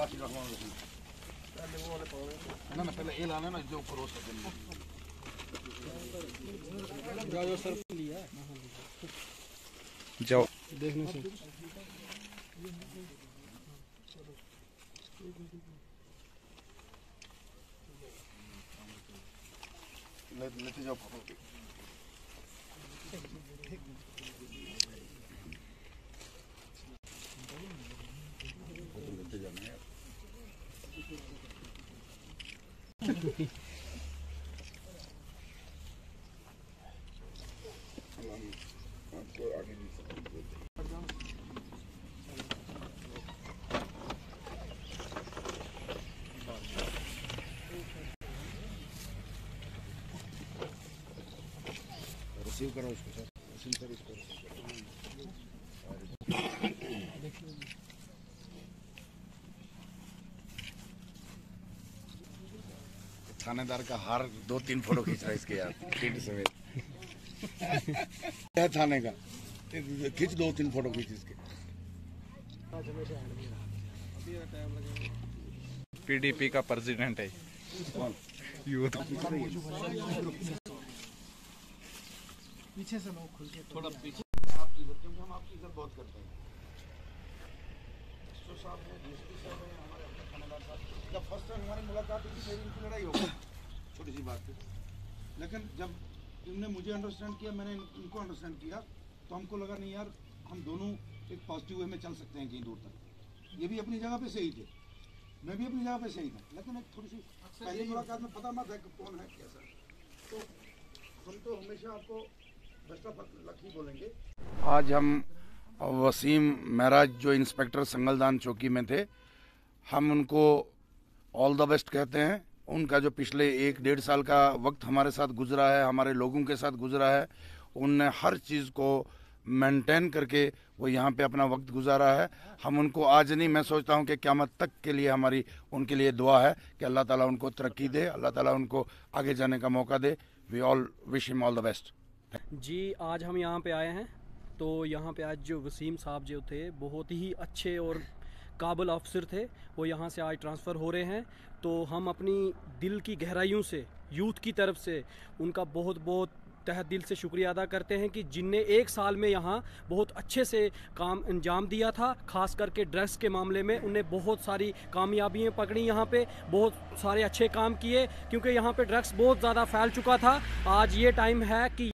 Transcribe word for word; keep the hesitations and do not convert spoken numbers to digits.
ना ना पहले ये लाना ना जो क्रॉस कर जाओ जाओ सर लिया जाओ देखने से ले लेते जाओ फोटो लेते जाना यार आपको आगे भी रिसीव करो उसको सर रिसीव कर इसको थानेदार का हार दो तीन फोटो खींच रहा है इसके यार टेंट समेत क्या थाने का खींच दो तीन फोटो खींच इसके पीडीपी का प्रेसिडेंट है यूथ पीछे से लोग खुल के थोड़ा पीछे आपकी इधर क्योंकि हम आपकी इधर बहुत करते हैं तो साहब है डीएसपी साहब है हमारे अपने थानेदार साहब जब फर्स्ट टाइम हमारी मुलाकात हुई थी मेरी इनकी लड़ाई हो गई छोटी सी बात थी लेकिन जब इन्होंने मुझे अंडरस्टैंड किया मैंने इनको अंडरस्टैंड किया तो हमको लगा नहीं यार हम दोनों एक पॉजिटिव वे में चल सकते हैं कहीं दूर तक ये भी अपनी जगह पे सही थे मैं भी अपनी जगह पे सही था लेकिन एक थोड़ी सी पहली मुलाकात में पता मत है कि कौन है कैसा तो हम तो हमेशा आपको बेस्ट ऑफ लक ही बोलेंगे। आज हम वसीम महराज जो इंस्पेक्टर संगलदान चौकी में थे हम उनको ऑल द बेस्ट कहते हैं। उनका जो पिछले एक डेढ़ साल का वक्त हमारे साथ गुजरा है हमारे लोगों के साथ गुजरा है उनने हर चीज़ को मेंटेन करके वो यहाँ पे अपना वक्त गुजारा है। हम उनको आज नहीं मैं सोचता हूँ कि क़यामत तक के लिए हमारी उनके लिए दुआ है कि अल्लाह ताला उनको तरक्की दे अल्लाह ताला उनको आगे जाने का मौका दे। We all wish him all the best. जी आज हम यहाँ पे आए हैं तो यहाँ पे आज जो वसीम साहब जो थे बहुत ही अच्छे और काबिल अफसर थे वो यहाँ से आज ट्रांसफ़र हो रहे हैं तो हम अपनी दिल की गहराइयों से यूथ की तरफ से उनका बहुत बहुत तहे दिल से शुक्रिया अदा करते हैं कि जिनने एक साल में यहाँ बहुत अच्छे से काम अंजाम दिया था। खास करके ड्रग्स के मामले में उन्हें बहुत सारी कामयाबियाँ पकड़ी यहाँ पे बहुत सारे अच्छे काम किए क्योंकि यहाँ पे ड्रग्स बहुत ज़्यादा फैल चुका था। आज ये टाइम है कि